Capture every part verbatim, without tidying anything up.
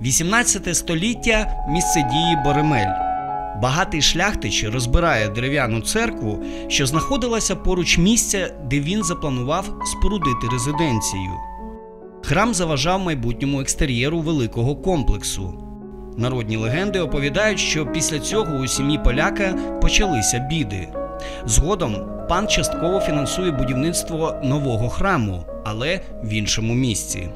вісімнадцяте століття – місце дії Боремель. Багатий шляхтич розбирає дерев'яну церкву, що знаходилася поруч місця, де він запланував спорудити резиденцію. Храм заважав майбутньому екстер'єру великого комплексу. Народні легенди оповідають, що після цього у сім'ї поляка почалися біди. Згодом пан частково фінансує будівництво нового храму, але в іншому місці.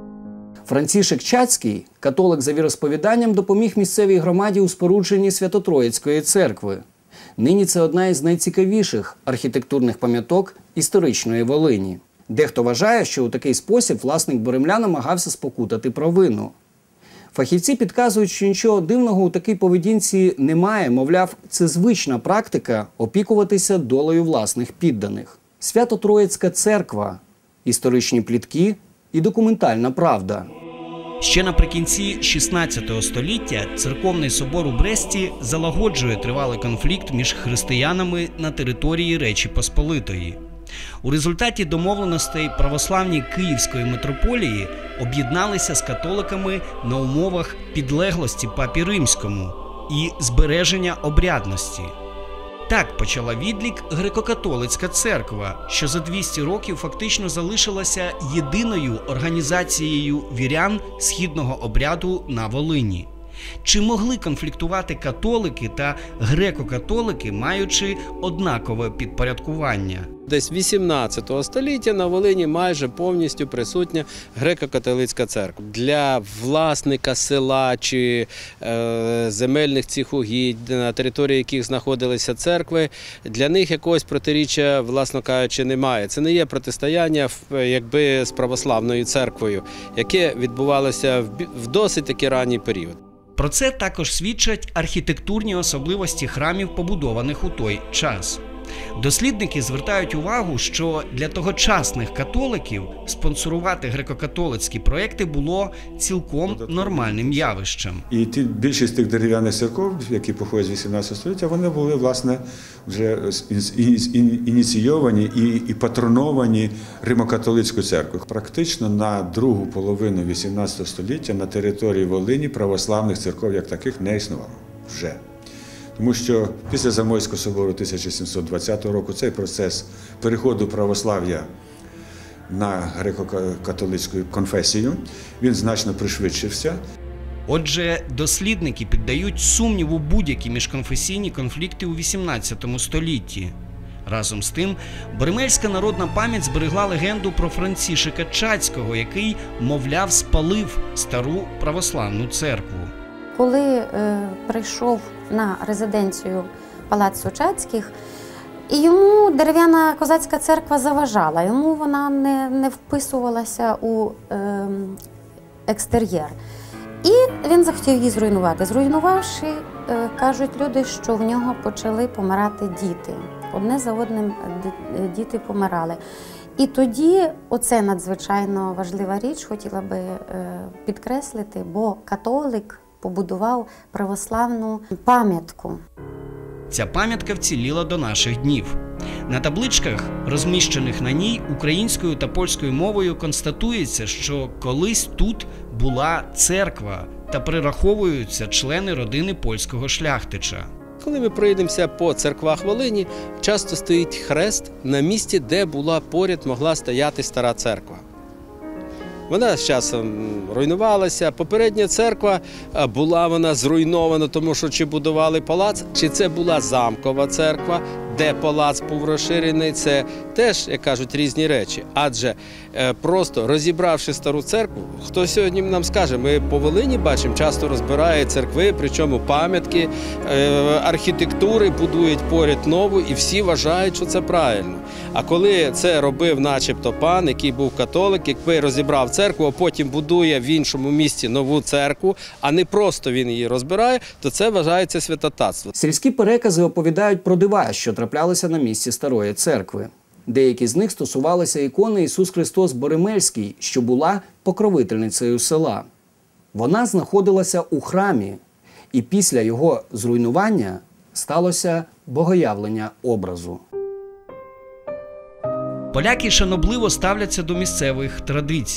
Францішек Чацький, католик за віросповіданням, допоміг місцевій громаді у спорудженні Свято-Троїцької церкви. Нині це одна із найцікавіших архітектурних пам'яток історичної Волині. Дехто вважає, що у такий спосіб власник Боремля намагався спокутати провину. Фахівці підказують, що нічого дивного у такій поведінці немає, мовляв, це звична практика опікуватися долею власних підданих. Свято-Троїцька церква, історичні плітки і документальна правда. Ще наприкінці шістнадцятого століття церковний собор у Бресті залагоджує тривалий конфлікт між християнами на території Речі Посполитої. У результаті домовленостей православні Київської митрополії об'єдналися з католиками на умовах підлеглості папі Римському і збереження обрядності. Так почала відлік Греко-католицька церква, що за двісті років фактично залишилася єдиною організацією вірян східного обряду на Волині. Чи могли конфліктувати католики та греко-католики, маючи однакове підпорядкування? Десь вісімнадцятого століття на Волині майже повністю присутня греко-католицька церква. Для власника села чи е, земельних цих угідь, на території яких знаходилися церкви, для них якогось протиріччя, власно кажучи, немає. Це не є протистояння якби з православною церквою, яке відбувалося в, в досить таки ранній період. Про це також свідчать архітектурні особливості храмів, побудованих у той час. Дослідники звертають увагу, що для тогочасних католиків спонсорувати греко-католицькі проекти було цілком нормальним явищем. І ті, більшість тих дерев'яних церков, які походять з вісімнадцятого століття, вони були, власне, вже ініційовані і, і патроновані Римо-католицькою церквою. Практично на другу половину вісімнадцятого століття на території Волині православних церков як таких не існувало вже. Тому що після Замойського собору тисяча сімсот двадцятого року цей процес переходу православ'я на греко-католицьку конфесію, він значно пришвидшився. Отже, дослідники піддають сумніву будь-які міжконфесійні конфлікти у вісімнадцятому столітті. Разом з тим, Боремельська народна пам'ять зберегла легенду про Францішека Чацького, який, мовляв, спалив стару православну церкву. Коли е, прийшов на резиденцію палацу Чацьких, і йому дерев'яна козацька церква заважала, йому вона не, не вписувалася у е, екстер'єр. І він захотів її зруйнувати. Зруйнувавши, е, кажуть люди, що в нього почали помирати діти. Одне за одним діти помирали. І тоді оце надзвичайно важлива річ, хотіла би е, підкреслити, бо католик побудував православну пам'ятку. Ця пам'ятка вціліла до наших днів. На табличках, розміщених на ній українською та польською мовою, констатується, що колись тут була церква та перераховуються члени родини польського шляхтича. Коли ми проїдемося по церквах Волині, часто стоїть хрест на місці, де була поряд могла стояти стара церква. Вона з часом руйнувалася. Попередня церква була вона зруйнована, тому що чи будували палац, чи це була замкова церква, де палац був розширений, це теж, як кажуть, різні речі. Адже просто розібравши стару церкву, хто сьогодні нам скаже, ми по Волині бачимо, часто розбирають церкви, причому пам'ятки, архітектури будують поряд нову, і всі вважають, що це правильно. А коли це робив начебто пан, який був католик, який розібрав церкву, а потім будує в іншому місці нову церкву, а не просто він її розбирає, то це вважається святотатство. Сільські перекази оповідають про дива, що траплялися на місці старої церкви. Деякі з них стосувалися ікони Ісус Христос Боремельський, що була покровительницею села. Вона знаходилася у храмі, і після його зруйнування сталося богоявлення образу. Поляки шанобливо ставляться до місцевих традицій.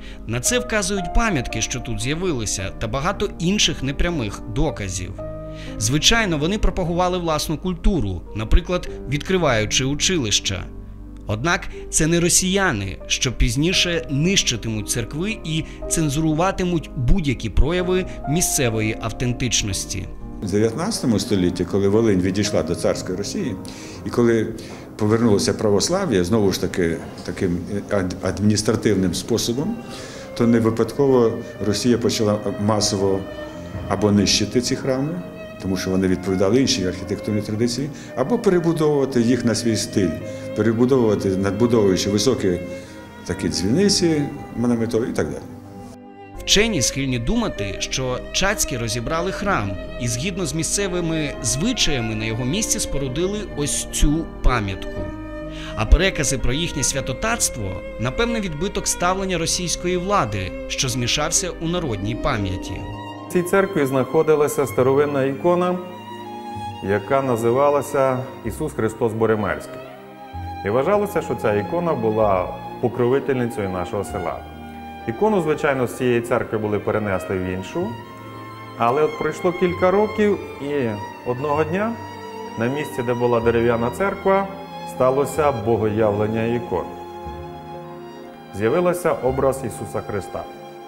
На це вказують пам'ятки, що тут з'явилися, та багато інших непрямих доказів. Звичайно, вони пропагували власну культуру, наприклад, відкриваючи училища. Однак це не росіяни, що пізніше нищитимуть церкви і цензуруватимуть будь-які прояви місцевої автентичності. У дев'ятнадцятому столітті, коли Волинь відійшла до царської Росії, і коли повернулося православ'я, знову ж таки, таким адміністративним способом, то не випадково Росія почала масово або нищити ці храми, тому що вони відповідали іншій архітектурній традиції, або перебудовувати їх на свій стиль, перебудовувати, надбудовуючи високі такі дзвіниці монументові і так далі. Вчені схильні думати, що Чацькі розібрали храм і згідно з місцевими звичаями на його місці спорудили ось цю пам'ятку. А перекази про їхнє святотатство – напевне відбиток ставлення російської влади, що змішався у народній пам'яті. В цій церкві знаходилася старовинна ікона, яка називалася Ісус Христос Боремельський. І вважалося, що ця ікона була покровительницею нашого села. Ікону, звичайно, з цієї церкви були перенесли в іншу, але от пройшло кілька років і одного дня на місці, де була дерев'яна церква, сталося богоявлення ікон. З'явився образ Ісуса Христа.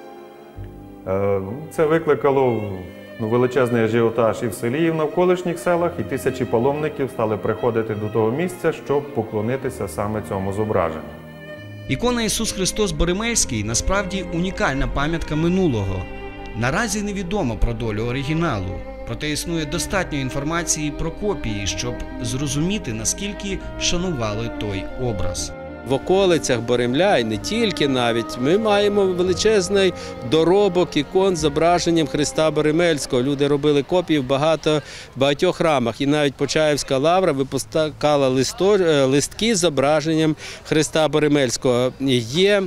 Це викликало ну, величезний ажіотаж і в селі, і в навколишніх селах, і тисячі паломників стали приходити до того місця, щоб поклонитися саме цьому зображенню. Ікона Ісус Христос Боремельський насправді унікальна пам'ятка минулого. Наразі невідомо про долю оригіналу, проте існує достатньо інформації про копії, щоб зрозуміти, наскільки шанували той образ. В околицях Боремля, і не тільки навіть, ми маємо величезний доробок ікон з зображенням Христа Боремельського. Люди робили копії в багато, в багатьох храмах. І навіть Почаївська лавра випускала листо, листки з зображенням Христа Боремельського. Є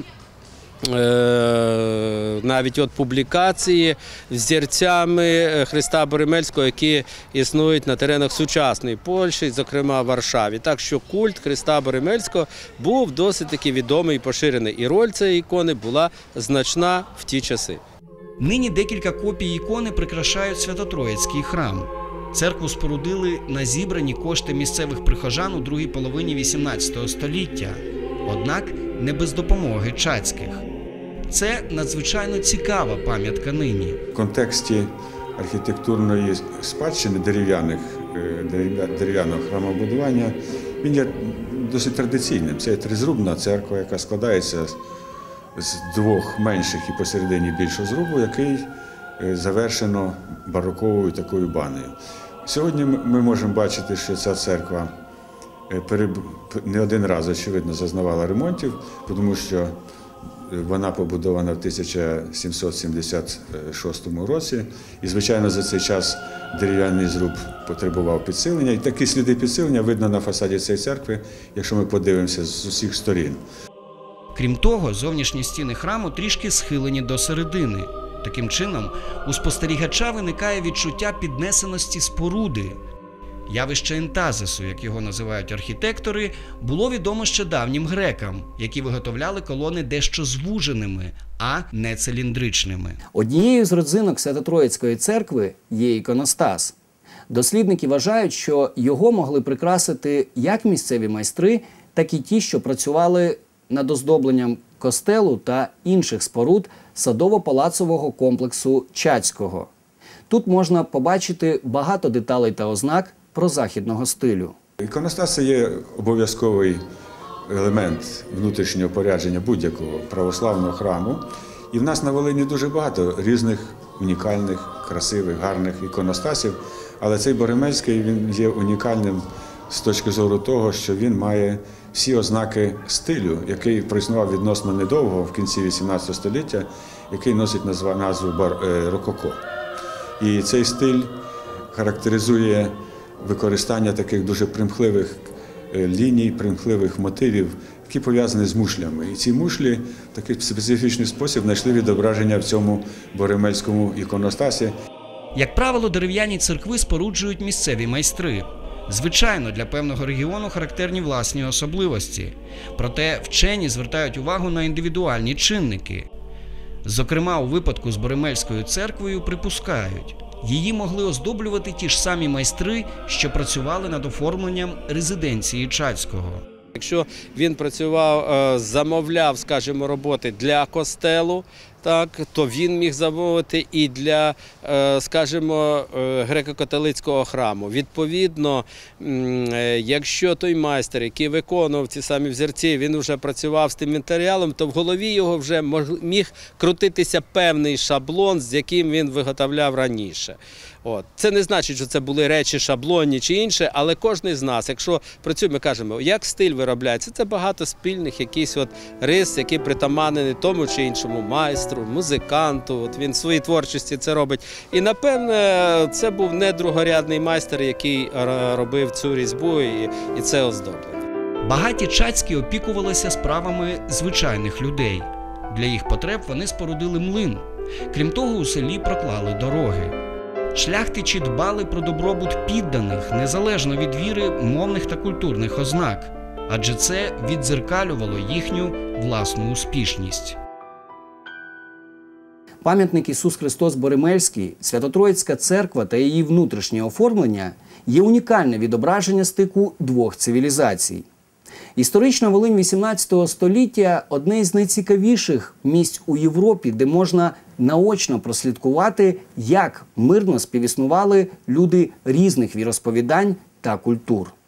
Е, навіть от публікації з взірцями Христа Боремельського, які існують на теренах сучасної Польщі, зокрема в Варшаві. Так що культ Христа Боремельського був досить таки відомий і поширений. І роль цієї ікони була значна в ті часи. Нині декілька копій ікони прикрашають Свято-Троїцький храм. Церкву спорудили на зібрані кошти місцевих прихожан у другій половині вісімнадцятого століття. Однак не без допомоги Чацьких. Це надзвичайно цікава пам'ятка нині. В контексті архітектурної спадщини дерев'яних, дерев'яного храмобудування він є досить традиційним. Це тризрубна церква, яка складається з двох менших і посередині більшого зрубу, який завершено бароковою такою банею. Сьогодні ми можемо бачити, що ця церква не один раз, очевидно, зазнавала ремонтів, тому що вона побудована в тисяча сімсот сімдесят шостому році. І, звичайно, за цей час дерев'яний зруб потребував підсилення. І такі сліди підсилення видно на фасаді цієї церкви, якщо ми подивимося з усіх сторін. Крім того, зовнішні стіни храму трішки схилені до середини. Таким чином, у спостерігача виникає відчуття піднесеності споруди. Явище ентазису, як його називають архітектори, було відомо ще давнім грекам, які виготовляли колони дещо звуженими, а не циліндричними. Однією з родзинок Свято-Троїцької церкви є іконостас. Дослідники вважають, що його могли прикрасити як місцеві майстри, так і ті, що працювали над оздобленням костелу та інших споруд садово-палацового комплексу Чацького. Тут можна побачити багато деталей та ознак прозахідного стилю. Іконостас – це є обов'язковий елемент внутрішнього порядження будь-якого православного храму. І в нас на Волині дуже багато різних унікальних, красивих, гарних іконостасів. Але цей Боремельський, він є унікальним з точки зору того, що він має всі ознаки стилю, який проіснував відносно недовго, в кінці вісімнадцятого століття, який носить назву рококо. І цей стиль характеризує використання таких дуже примхливих ліній, примхливих мотивів, які пов'язані з мушлями. І ці мушлі в такий специфічний спосіб знайшли відображення в цьому Боремельському іконостасі. Як правило, дерев'яні церкви споруджують місцеві майстри. Звичайно, для певного регіону характерні власні особливості. Проте вчені звертають увагу на індивідуальні чинники. Зокрема, у випадку з Боремельською церквою припускають, її могли оздоблювати ті ж самі майстри, що працювали над оформленням резиденції Чацького. Якщо він працював, замовляв, скажімо, роботи для костелу, так, то він міг замовити і для, скажімо, греко-католицького храму. Відповідно, якщо той майстер, який виконував ці самі взірці, він вже працював з тим матеріалом, то в голові його вже міг крутитися певний шаблон, з яким він виготовляв раніше. От. Це не значить, що це були речі шаблонні чи інше, але кожен з нас, якщо працює, ми кажемо, як стиль виробляється, це багато спільних якісь от рис, які притаманені тому чи іншому майстру, музиканту, от він в своїй творчості це робить. І, напевне, це був не другорядний майстер, який робив цю різьбу і, і це оздоблення. Багаті Чацькі опікувалися справами звичайних людей. Для їх потреб вони спорудили млин. Крім того, у селі проклали дороги. Шляхтичі дбали про добробут підданих, незалежно від віри, мовних та культурних ознак, адже це віддзеркалювало їхню власну успішність. Пам'ятник Ісус Христос Боремельський, Свято-Троїцька церква та її внутрішнє оформлення є унікальне відображення стику двох цивілізацій. Історична Волинь вісімнадцятого століття – одне із найцікавіших місць у Європі, де можна наочно прослідкувати, як мирно співіснували люди різних віросповідань та культур.